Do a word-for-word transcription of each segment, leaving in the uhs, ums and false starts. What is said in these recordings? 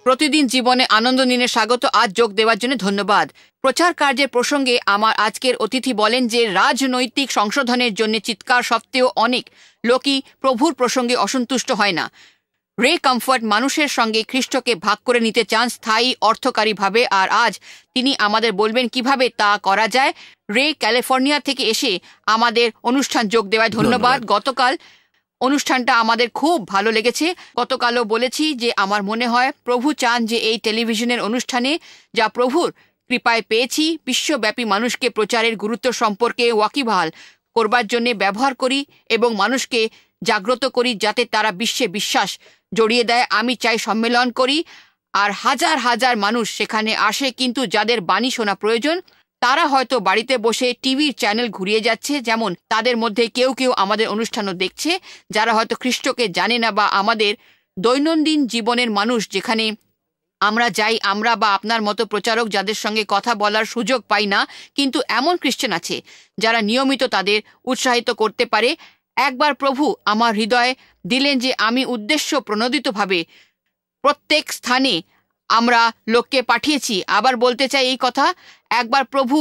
প্রতিদিন জীবনে আনন্দ নিনে স্বাগত। আজ যোগ দেওয়ার জন্য ধন্যবাদ। প্রচার কার্যের প্রসঙ্গে আমার আজকের অতিথি বলেন যে রাজনৈতিক সংশোধনের জন্য চিৎকার সত্ত্বেও অনেক লোকই প্রভুর প্রসঙ্গে অসন্তুষ্ট হয় না। রে কমফর্ট মানুষের সঙ্গে খ্রিস্টকে ভাগ করে নিতে চান স্থায়ী অর্থকারীভাবে, আর আজ তিনি আমাদের বলবেন কিভাবে তা করা যায়। রে ক্যালিফোর্নিয়া থেকে এসে আমাদের অনুষ্ঠান যোগ দেওয়ায় ধন্যবাদ। গতকাল অনুষ্ঠানটা আমাদের খুব ভালো লেগেছে। গতকালও বলেছি যে আমার মনে হয় প্রভু চান যে এই টেলিভিশনের অনুষ্ঠানে যা প্রভুর কৃপায় পেয়েছি বিশ্বব্যাপী মানুষকে প্রচারের গুরুত্ব সম্পর্কে ওয়াকিবহাল করবার জন্য ব্যবহার করি এবং মানুষকে জাগ্রত করি যাতে তারা বিশ্বে বিশ্বাস জড়িয়ে দেয়। আমি চাই সম্মেলন করি আর হাজার হাজার মানুষ সেখানে আসে, কিন্তু যাদের বাণী শোনা প্রয়োজন তারা হয়তো বাড়িতে বসে টিভির চ্যানেল ঘুরিয়ে যাচ্ছে। যেমন তাদের মধ্যে কেউ কেউ আমাদের অনুষ্ঠানও দেখছে যারা হয়তো খ্রিস্টকে জানে না, বা আমাদের দৈনন্দিন জীবনের মানুষ যেখানে আমরা যাই, আমরা বা আপনার মতো প্রচারক যাদের সঙ্গে কথা বলার সুযোগ পাই না, কিন্তু এমন খ্রিস্টান আছে যারা নিয়মিত তাদের উৎসাহিত করতে পারে। একবার প্রভু আমার হৃদয়ে দিলেন যে আমি উদ্দেশ্য প্রণোদিতভাবে প্রত্যেক স্থানে আমরা লোককে পাঠিয়েছি। আবার বলতে চাই এই কথা, একবার প্রভু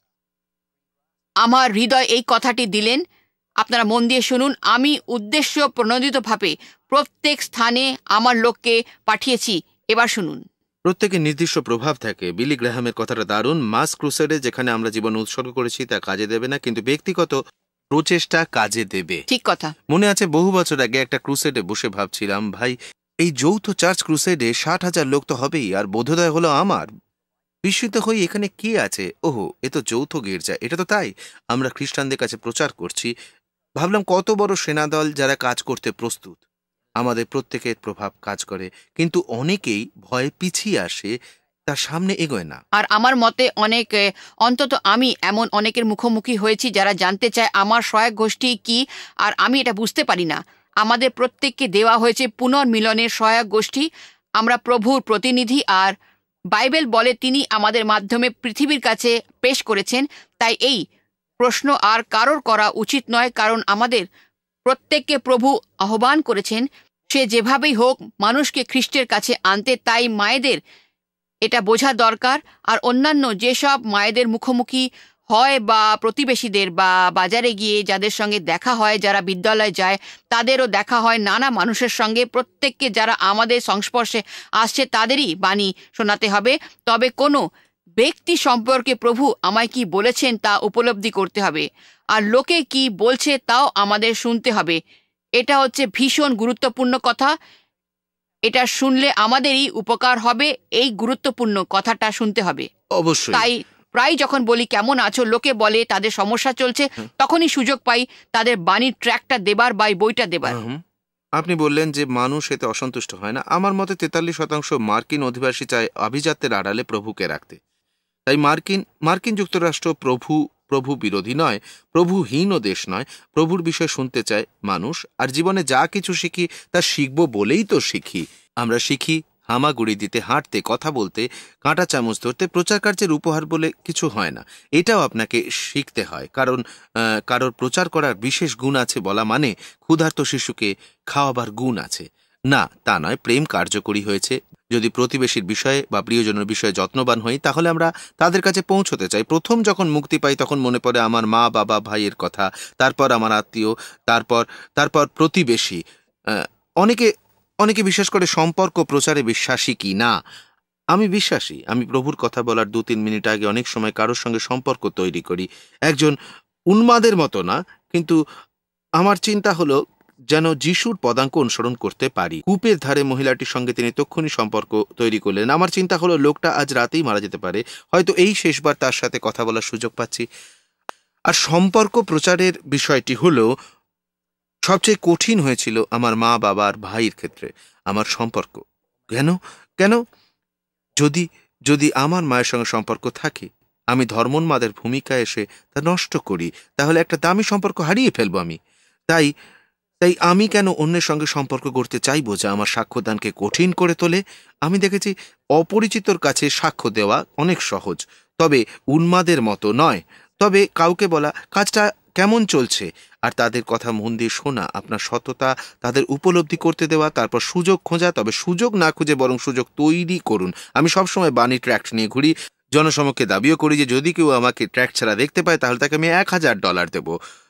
আমার হৃদয় এই কথাটি দিলেন, আপনারা মন দিয়ে শুনুন। আমি উদ্দেশ্য প্রণোদিতভাবে প্রত্যেক স্থানে আমার লোককে পাঠিয়েছি। এবার শুনুন। প্রত্যেকের নির্দিষ্ট প্রভাব থাকে। বিলি গ্রাহামের কথাটা দারুণ। মাস ক্রুসেডে যেখানে আমরা জীবন উৎসর্গ করেছি তা কাজে দেবে না, কিন্তু ব্যক্তিগত প্রচেষ্টা কাজে দেবে। ঠিক কথা। মনে আছে বহু বছর আগে একটা ক্রুসেডে বসে ভাবছিলাম, ভাই এই যৌথ চার্চ ক্রুসেডে ষাট হাজার লোক তো হবেই, আর বোধোদয় হলো আমার। বিস্মিত হই, এখানে কি আছে? ওহো, এ তো যৌথ গির্জা। এটা তো তাই, আমরা খ্রিস্টানদের কাছে প্রচার করছি। ভাবলাম কত বড় সেনাদল যারা কাজ করতে প্রস্তুত। আমাদের প্রত্যেকের প্রভাব কাজ করে, কিন্তু অনেকেই ভয়ে পিছিয়ে আসে, তার সামনে এগোয় না। আর আমার মতে অনেক, অন্তত আমি এমন অনেকের মুখোমুখি হয়েছি যারা জানতে চায় আমার সহায়ক গোষ্ঠী কি, আর আমি এটা বুঝতে পারি না। আমাদের প্রত্যেককে দেওয়া হয়েছে পুনর্মিলনের সহায়ক গোষ্ঠী। আমরা প্রভুর প্রতিনিধি, আর বাইবেল বলে তিনি আমাদের মাধ্যমে পৃথিবীর কাছে পেশ করেছেন। তাই এই প্রশ্ন আর কারোর করা উচিত নয়, কারণ আমাদের প্রত্যেককে প্রভু আহ্বান করেছেন সে যেভাবেই হোক মানুষকে খ্রিস্টের কাছে আনতে। তাই মায়েদের এটা বোঝা দরকার। আর অন্যান্য যেসব মায়েদের মুখোমুখি হয় বা প্রতিবেশীদের বা বাজারে গিয়ে যাদের সঙ্গে দেখা হয়, যারা বিদ্যালয়ে যায় তাদেরও দেখা হয়, নানা মানুষের সঙ্গে, প্রত্যেককে যারা আমাদের সংস্পর্শে আসছে তাদেরই বাণী শোনাতে হবে। তবে কোনো ব্যক্তি সম্পর্কে প্রভু আমায় কি বলেছেন তা উপলব্ধি করতে হবে, আর লোকে কি বলছে তাও আমাদের শুনতে হবে। এটা হচ্ছে ভীষণ গুরুত্বপূর্ণ কথা। এটা শুনলে আমাদেরই উপকার হবে। এই গুরুত্বপূর্ণ কথাটা শুনতে হবে অবশ্যই। তাই প্রায় যখন বলি কেমন আছো, লোকে বলে তাদের সমস্যা চলছে, তখনই সুযোগ পাই তাদের বাণীর ট্র্যাকটা দেবার বা বইটা দেবার। আপনি বললেন যে মানুষ এতে অসন্তুষ্ট হয় না। আমার মতে তেতাল্লিশ শতাংশ মার্কিন অধিবাসী চায় আভিজাত্যের আড়ালে প্রভুকে রাখতে। তাই মার্কিন মার্কিন যুক্তরাষ্ট্র প্রভু প্রভু বিরোধী নয়, প্রভুহীনও দেশ নয়। প্রভুর বিষয় শুনতে চায় মানুষ, আর জীবনে যা কিছু শিখি তা শিখব বলেই তো শিখি। আমরা শিখি হামাগুড়ি দিতে, হাঁটতে, কথা বলতে, কাঁটা চামচ ধরতে। প্রচার কার্যের উপহার বলে কিছু হয় না, এটাও আপনাকে শিখতে হয়। কারণ কারোর প্রচার করার বিশেষ গুণ আছে বলা মানে ক্ষুধার্ত শিশুকে খাওয়াবার গুণ আছে না, তা নয়। প্রেম কার্যকরী হয়েছে। যদি প্রতিবেশীর বিষয়ে বা প্রিয়জনের বিষয়ে যত্নবান হই তাহলে আমরা তাদের কাছে পৌঁছতে চাই। প্রথম যখন মুক্তি পাই তখন মনে পড়ে আমার মা, বাবা, ভাইয়ের কথা, তারপর আমার আত্মীয়, তারপর তারপর প্রতিবেশী। অনেকে অনেকে বিশ্বাস করে সম্পর্ক প্রচারে বিশ্বাসী কি না। আমি বিশ্বাসী। আমি প্রভুর কথা বলার দু তিন মিনিট আগে অনেক সময় কারোর সঙ্গে সম্পর্ক তৈরি করি। একজন উন্মাদের মতো না, কিন্তু আমার চিন্তা হলো যেন যিশুর পদাঙ্ক অনুসরণ করতে পারি। কূপের ধারে মহিলাটির সঙ্গে তিনি তক্ষুনি সম্পর্ক তৈরি করলেন। আমার চিন্তা হলো লোকটা আজ রাতেই মারা যেতে পারে, হয়তো এই শেষবার তার সাথে কথা বলার সুযোগ পাচ্ছি। আর সম্পর্ক প্রচারের বিষয়টি হলো সবচেয়ে কঠিন হয়েছিল আমার মা, বাবার, ভাইয়ের ক্ষেত্রে আমার সম্পর্ক। কেন কেন যদি যদি আমার মায়ের সঙ্গে সম্পর্ক থাকে, আমি ধর্মোন্মাদের ভূমিকায় এসে তা নষ্ট করি, তাহলে একটা দামি সম্পর্ক হারিয়ে ফেলবো আমি। তাই তাই আমি কেন অন্যের সঙ্গে সম্পর্ক করতে চাইবো যা আমার সাক্ষ্যদানকে কঠিন করে তোলে? আমি দেখেছি অপরিচিতর কাছে সাক্ষ্য দেওয়া অনেক সহজ, তবে উন্মাদের মতো নয়। তবে কাউকে বলা কাজটা কেমন চলছে, আর তাদের কথা মন দিয়ে শোনা, আপনার সততা তাদের উপলব্ধি করতে দেওয়া, তারপর সুযোগ খোঁজা, তবে সুযোগ না খুঁজে বরং সুযোগ তৈরি করুন। আমি সবসময় বাণী ট্র্যাক্ট নিয়ে ঘুরি, জনসমক্ষে দাবিও করি যে যদি কেউ আমাকে ট্র্যাক্ট ছাড়া দেখতে পায় তাহলে তাকে আমি এক হাজার ডলার দেবো।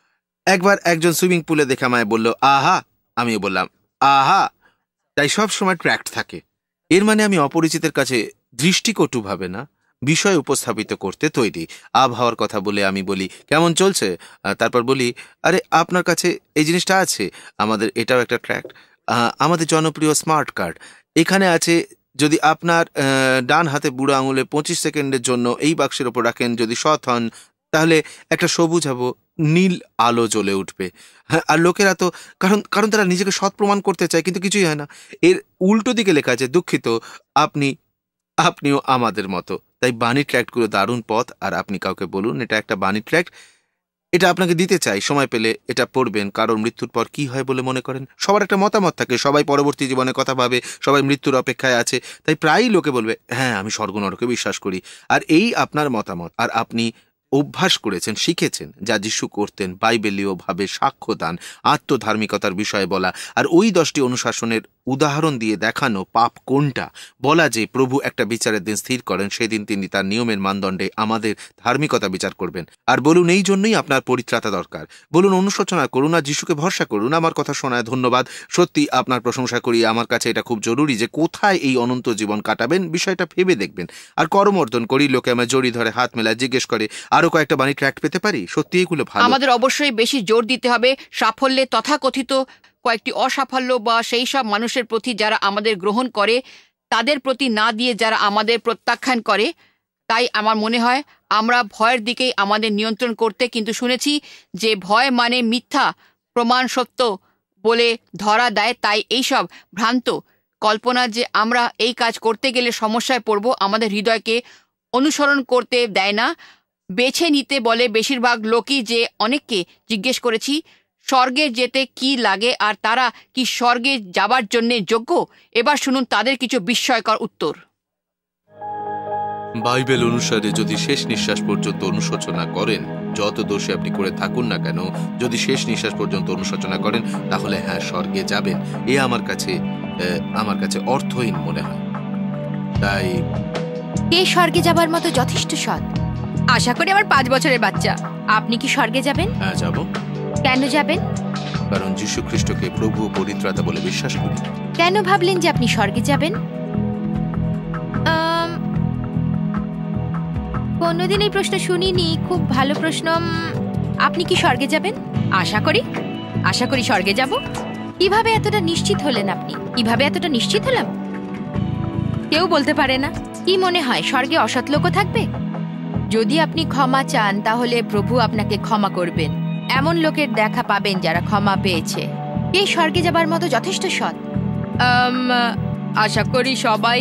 একবার একজন সুইমিং পুলে দেখে আমায় বলল আহা, আমিও বললাম আহা। তাই সব সময় ট্র্যাক্ট থাকে। এর মানে আমি অপরিচিতের কাছে দৃষ্টিকটুভাবে না, বিষয় উপস্থাপিত করতে তৈরি। আবহাওয়ার কথা বলে আমি বলি কেমন চলছে, তারপর বলি আরে আপনার কাছে এই জিনিসটা আছে, আমাদের এটাও একটা ট্র্যাক্ট, আমাদের জনপ্রিয় স্মার্ট কার্ড এখানে আছে, যদি আপনার ডান হাতে বুড়ো আঙুলে পঁচিশ সেকেন্ডের জন্য এই বাক্সের ওপর রাখেন, যদি সৎ হন তাহলে একটা সবুজ হবো নীল আলো জ্বলে উঠবে। হ্যাঁ, আর লোকেরা তো কারণ কারণ তারা নিজেকে সৎ প্রমাণ করতে চায়, কিন্তু কিছুই হয় না। এর উল্টো দিকে লেখা আছে দুঃখিত, আপনি আপনিও আমাদের মতো। তাই বাণী ট্র্যাক্টগুলো দারুণ পথ। আর আপনি কাউকে বলুন এটা একটা বাণী ট্র্যাক্ট, এটা আপনাকে দিতে চাই, সময় পেলে এটা পড়বেন। কারণ মৃত্যুর পর কি হয় বলে মনে করেন? সবার একটা মতামত থাকে, সবাই পরবর্তী জীবনে কথা ভাবে, সবাই মৃত্যুর অপেক্ষায় আছে। তাই প্রায়ই লোকে বলবে হ্যাঁ আমি স্বর্গ নরকে বিশ্বাস করি। আর এই আপনার মতামত, আর আপনি অভ্যাস করেছেন, শিখেছেন যা যিশু করতেন, বাইবেলীয় ভাবে সাক্ষ্য দান, আত্মধার্মিকতার বিষয়ে বলা, আর ওই দশটি অনুশাসনের উদাহরণ দিয়ে দেখানো পাপ কোনটা, বলা যে প্রভু একটা বিচারের দিন স্থির করেন, সেদিন তিনি তার নিয়মের মানদণ্ডে আমাদের ধার্মিকতা বিচার করবেন। আর বলুন এই জন্যই আপনার পরিত্রাতা দরকার। বলুন অনুশোচনা করুন আর যিশুকে ভরসা করুন। আমার কথা শোনায় ধন্যবাদ, সত্যি আপনার প্রশংসা করি। আমার কাছে এটা খুব জরুরি যে কোথায় এই অনন্ত জীবন কাটাবেন বিষয়টা ভেবে দেখবেন। আর করমর্দন করি, লোকে আমার জড়ি ধরে হাত মেলায় জিজ্ঞেস করে আরো কয়েকটা বাণী ট্র্যাক্ট পেতে পারি? সত্যি এগুলো ভালো। আমাদের অবশ্যই বেশি জোর দিতে হবে সাফল্যে তথাকথিত কয়েকটি অসাফল্য বা সেই সব মানুষের প্রতি যারা আমাদের গ্রহণ করে, তাদের প্রতি না দিয়ে যারা আমাদের প্রত্যাখ্যান করে। তাই আমার মনে হয় আমরা ভয়ের দিকেই আমাদের নিয়ন্ত্রণ করতে, কিন্তু শুনেছি যে ভয় মানে মিথ্যা প্রমাণ সত্য বলে ধরা দেয়। তাই এইসব ভ্রান্ত কল্পনা যে আমরা এই কাজ করতে গেলে সমস্যায় পড়ব, আমাদের হৃদয়কে অনুসরণ করতে দেয় না, বেছে নিতে বলে। বেশিরভাগ লোকই যে অনেককে জিজ্ঞেস করেছি স্বর্গে যেতে কি লাগে আর তারা কি স্বর্গে যাবার জন্য যোগ্য। এবার শুনুন তাদের কিছু বিস্ময়কর উত্তর। বাইবেল অনুসারে যদি শেষ নিঃশ্বাস পর্যন্ত অনুশোচনা করেন, যত দোষে আপনি করে থাকুন না কেন, যদি শেষ নিঃশ্বাস পর্যন্ত অনুশোচনা করেন তাহলে হ্যাঁ স্বর্গে যাবেন। এ আমার কাছে আমার কাছে অর্থহীন মনে হয়। তাই কে স্বর্গে যাবার মতো যথেষ্ট সৎ? আশা করি আমার পাঁচ বছরের বাচ্চা। আপনি কি স্বর্গে যাবেন? হ্যাঁ যাব। কেন যাবেন? কারণ যীশু খ্রিস্টকে প্রভু ও পরিত্রাতা বলে বিশ্বাস করি। কেন ভাবলেন যে আপনি স্বর্গে যাবেন? কোনোদিন এই প্রশ্ন শুনিনি, খুব ভালো প্রশ্ন। আপনি কি স্বর্গে যাবেন? আশা করি আশা করি স্বর্গে যাব। কিভাবে এতটা নিশ্চিত হলেন আপনি? কিভাবে এতটা নিশ্চিত হলাম কেউ বলতে পারে না। কি মনে হয় স্বর্গে অসৎ লোকও থাকবে? যদি আপনি ক্ষমা চান তাহলে প্রভু আপনাকে ক্ষমা করবেন। এমন লোকের দেখা পাবেন যারা ক্ষমা পেয়েছে। কে স্বর্গে যাবার মতো যথেষ্ট সৎ? আশা করি সবাই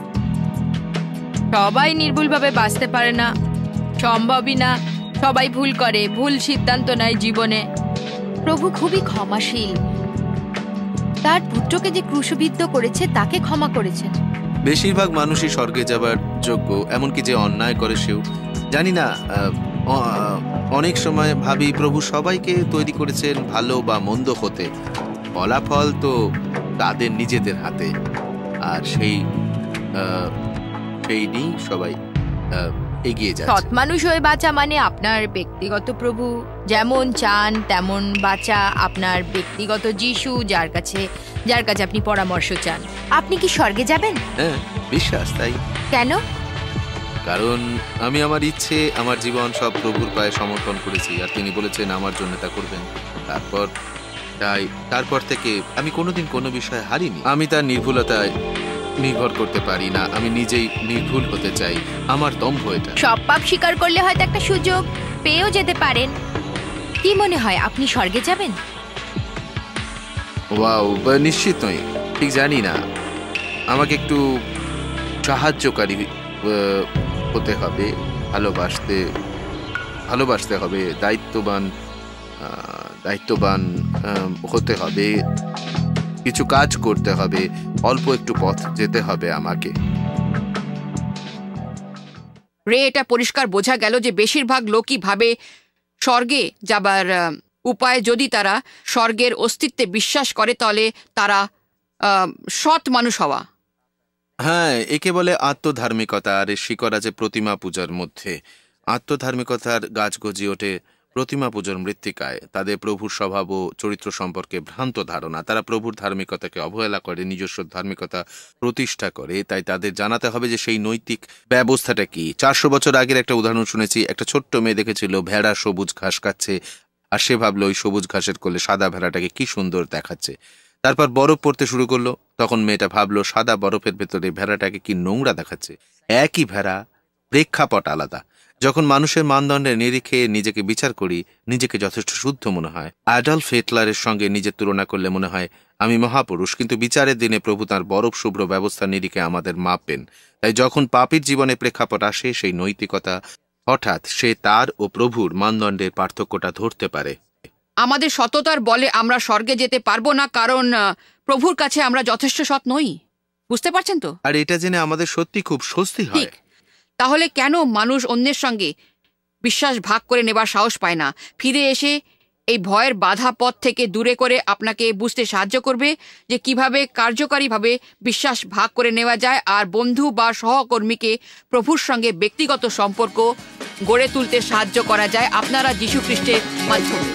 সবাই নির্ভুলভাবে বাঁচতে পারে না, সম্ভবই না। সবাই ভুল করে, ভুল সিদ্ধান্ত নেয় জীবনে। প্রভু খুবই ক্ষমাশীল, তার পুত্রকে যে ক্রুশবিদ্ধ করেছে তাকে ক্ষমা করেছেন। বেশিরভাগ মানুষই স্বর্গে যাবার যোগ্য, এমনকি যে অন্যায় করে সেও। জানি না, অনেক সময় ভাবি প্রভু সবাইকে তৈরি করেছেন ভালো বা মন্দ হতে, ফলাফল তো তাদের নিজেদের হাতে। আর সেই সেই নিয়েই সবাই এগিয়ে যায়। সৎ মানুষ হয়ে বাঁচা মানে আপনার ব্যক্তিগত প্রভু যেমন চান তেমন বাঁচা, আপনার ব্যক্তিগত যিশু যার কাছে যার কাছে আপনি পরামর্শ চান। আপনি কি স্বর্গে যাবেন? হ্যাঁ, বিশ্বাস তাই। কেন? কারণ আমি আমার ইচ্ছে, আমার জীবন সব প্রভুর পায়ে সমর্পণ করেছি, আর তিনি বলেছেন আমার জন্য তা করবেন। তারপর তাই তারপর থেকে আমি কোনোদিন কোনো বিষয়ে হারিনি। আমি তার নির্ভুলতায় নির্ভর করতে পারি না, আমি নিজেই নির্ভুল হতে চাই। আমার দম্ভ এটা। সব পাপ স্বীকার করলে হয়তো একটা সুযোগ পেয়েও যেতে পারেন। কি মনে হয় আপনি স্বর্গে যাবেন? ওয়াও, নিশ্চিত নই, ঠিক জানি না। আমাকে একটু সাহায্যকারী হতে হবে, ভালোবাসতে ভালোবাসতে হবে, দায়িত্ববান দায়িত্ববান হতে হবে, কিছু কাজ করতে হবে, অল্প একটু পথ যেতে হবে আমাকে। রে এটা পরিষ্কার বোঝা গেল যে বেশিরভাগ লোকই ভাবে স্বর্গে যাবার আহ, উপায় যদি তারা স্বর্গের অস্তিত্বে বিশ্বাস করে তাহলে তারা আহ, সৎ মানুষ হওয়া। হ্যাঁ, একে বলে আত্মধার্মিকতা। আর এর শিকড় আছে প্রতিমা পূজার মধ্যে। আত্মধার্মিকতার গাছ গজিয়ে ওঠে প্রতিমা পুজোর মৃত্তিকায়। তাদের প্রভুর স্বভাব ও চরিত্র সম্পর্কে ভ্রান্ত ধারণা। তারা প্রভুর ধার্মিকতাকে অবহেলা করে, নিজস্ব ধার্মিকতা প্রতিষ্ঠা করে। তাই তাদের জানাতে হবে যে সেই নৈতিক ব্যবস্থাটা কি। চারশো বছর আগের একটা উদাহরণ শুনেছি। একটা ছোট্ট মেয়ে দেখেছিল ভেড়া সবুজ ঘাস খাচ্ছে, আর সে ভাবলো ওই সবুজ ঘাসের কোলে সাদা ভেড়াটাকে কি সুন্দর দেখাচ্ছে। তারপর বরফ পড়তে শুরু করলো, তখন মেয়েটা ভাবলো সাদা বরফের ভেতরে ভেড়াটাকে কি নোংরা দেখাচ্ছে। একই ভেড়া, প্রেক্ষাপট আলাদা। যখন মানুষের মানদণ্ডের নিরিখে নিজেকে বিচার করি, নিজেকে যথেষ্ট শুদ্ধ মনে হয়। অ্যাডলফ হিটলারের সঙ্গে নিজের তুলনা করলে মনে হয় আমি মহাপুরুষ, কিন্তু বিচারের দিনে প্রভু তাঁর বরফ শুভ্র ব্যবস্থার নিরিখে আমাদের মাপবেন। তাই যখন পাপীর জীবনে প্রেক্ষাপট আসে, সেই নৈতিকতা হঠাৎ সে তার ও প্রভুর মানদণ্ডের পার্থক্যটা ধরতে পারে। আমাদের সততার বলে আমরা স্বর্গে যেতে পারবো না, কারণ আহ, প্রভুর কাছে আমরা যথেষ্ট সৎ নই। বুঝতে পারছেন তো? আর এটা জেনে আমাদের সত্যি খুব স্বস্তি হয়। ঠিক। তাহলে কেন মানুষ অন্যের সঙ্গে বিশ্বাস ভাগ করে নেবার সাহস পায় না? ফিরে এসে এই ভয়ের বাধা পথ থেকে দূরে করে আপনাকে বুঝতে সাহায্য করবে যে কিভাবে কার্যকারীভাবে বিশ্বাস ভাগ করে নেওয়া যায় আর বন্ধু বা সহকর্মীকে প্রভুর সঙ্গে ব্যক্তিগত সম্পর্ক গড়ে তুলতে সাহায্য করা যায় আপনারা যীশু খ্রিস্টের মাধ্যমে।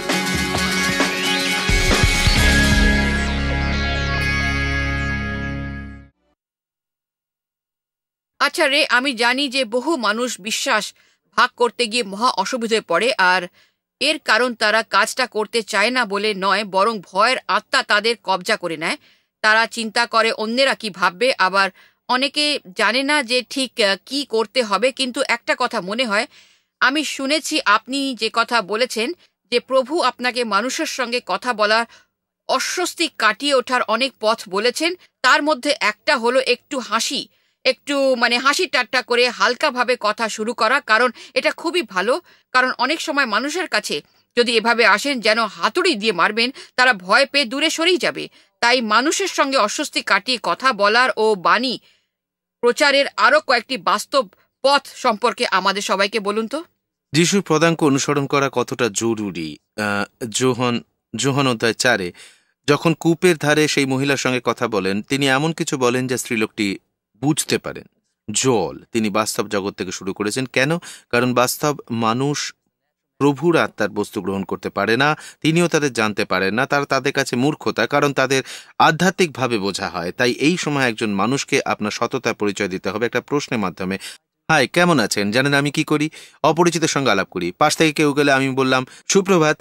আচ্ছা রে, আমি জানি যে বহু মানুষ বিশ্বাস ভাগ করতে গিয়ে মহা অসুবিধায় পড়ে, আর এর কারণ তারা কাজটা করতে চায় না বলে নয়, বরং ভয়ের আত্মা তাদের কবজা করে নেয়। তারা চিন্তা করে অন্যেরা কি ভাববে, আবার অনেকে জানে না যে ঠিক কি করতে হবে। কিন্তু একটা কথা মনে হয়, আমি শুনেছি আপনি যে কথা বলেছেন যে প্রভু আপনাকে মানুষের সঙ্গে কথা বলার অস্বস্তি কাটিয়ে ওঠার অনেক পথ বলেছেন। তার মধ্যে একটা হলো একটু হাসি, একটু মানে হাসি ঠাট্টা করে হালকাভাবে কথা শুরু করা, কারণ এটা খুবই ভালো। কারণ অনেক সময় মানুষের কাছে যদি এভাবে আসেন যেন হাতুড়ি দিয়ে মারবেন, তারা ভয় পেয়ে দূরে সরেই যাবে। তাই মানুষের সঙ্গে অস্বস্তি কাটিয়ে কথা বলার ও বাণী প্রচারের আরো কয়েকটি বাস্তব পথ সম্পর্কে আমাদের সবাইকে বলুন তো। যিশুর পদাঙ্ক অনুসরণ করা কতটা জরুরি। আহ, যোহন যোহন অধ্যায় চারে যখন কূপের ধারে সেই মহিলার সঙ্গে কথা বলেন, তিনি এমন কিছু বলেন যা স্ত্রীলোকটি বুঝতে পারেন। জল তিনি বাস্তব জগৎ থেকে শুরু করেছেন। কেন? কারণ বাস্তব মানুষ প্রভুর আত্মার বস্তু গ্রহণ করতে পারে না, তিনিও তাদের জানতে পারেন না। তারা তাদের কাছে মূর্খতা, কারণ তাদের আধ্যাত্মিকভাবে বোঝা হয়। তাই এই সময় একজন মানুষকে আপনার সততার পরিচয় দিতে হবে একটা প্রশ্নের মাধ্যমে। হাই, কেমন আছেন? জানেন আমি কি করি? অপরিচিতের সঙ্গে আলাপ করি। পাশ থেকে কেউ গেলে আমি বললাম সুপ্রভাত,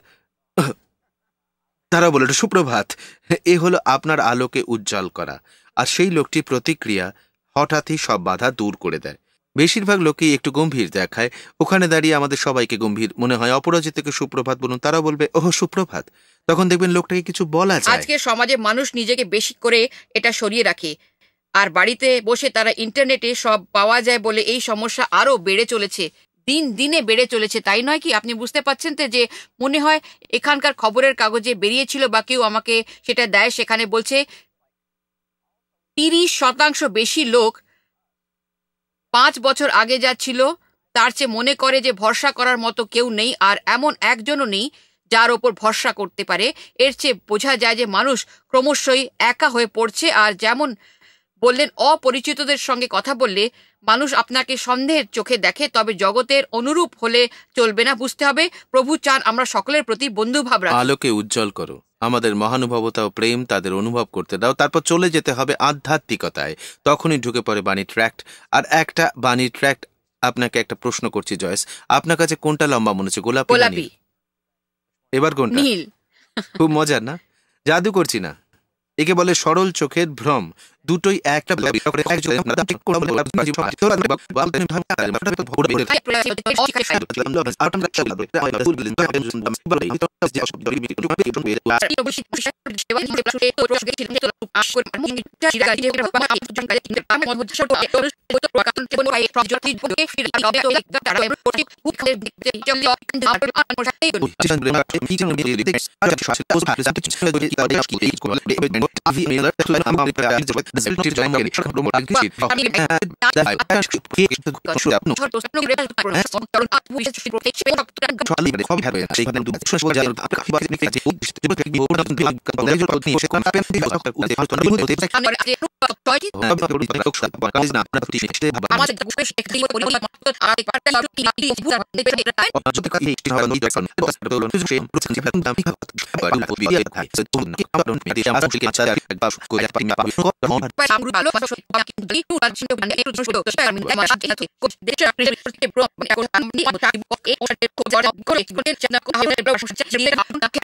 তারা বলে সুপ্রভাত। এ হলো আপনার আলোকে উজ্জ্বল করা। আর সেই লোকটির প্রতিক্রিয়া হঠাৎই সব বাধা দূর করে দেয়। বেশিরভাগ লোকই একটু গম্ভীর দেখায়। ওখানে দাঁড়িয়ে আমাদের সবাইকে গম্ভীর মনে হয়। অপরাজিতকে সুপ্রভাত বলুন, তারা বলবে ওহ সুপ্রভাত। তখন দেখবেন লোকটাকে কিছু বলা যায়। আজকে সমাজে মানুষ নিজেকে বেশি করে এটা সরিয়ে রাখে, আর বাড়িতে বসে তারা ইন্টারনেটে সব পাওয়া যায় বলে এই সমস্যা আরো বেড়ে চলেছে, দিন দিনে বেড়ে চলেছে। তাই নয় কি? আপনি বুঝতে পারছেন তো যে মনে হয় এখানকার খবরের কাগজে বেরিয়েছিল বা কেউ আমাকে সেটা দেয়, সেখানে বলছে তিরিশ শতাংশ বেশি লোক পাঁচ বছর আগে যা ছিল তার চেয়ে মনে করে যে ভরসা করার মতো কেউ নেই, আর এমন একজনও নেই যার ওপর ভরসা করতে পারে। এর চেয়ে বোঝা যায় যে মানুষ ক্রমশই একা হয়ে পড়ছে। আর যেমন বললেন, অপরিচিতদের সঙ্গে কথা বললে মানুষ আপনাকে সন্দেহের চোখে দেখে, তবে জগতের অনুরূপ হলে চলবে না। বুঝতে হবে প্রভু চান আমরা সকলের প্রতি বন্ধুভাব রাখি। আলোকে উজ্জ্বল করো, আমাদের মহানুভবতা ও প্রেম তাদের অনুভব করতে দাও। তারপর চলে যেতে হবে আধ্যাত্মিকতায়। তখনই ঢুকে পড়ে বাণী ট্র্যাক্ট। আর একটা বাণী ট্র্যাক্ট আপনাকে একটা প্রশ্ন করছি জয়েস, আপনার কাছে কোনটা লম্বা মনে হচ্ছে, গোলাপি? গোলাপি। এবার কোনটা? নীল। খুব মজার না? জাদু করছি না, একে বলে সরল চোখের ভ্রম। দুটোই একটা আমাদের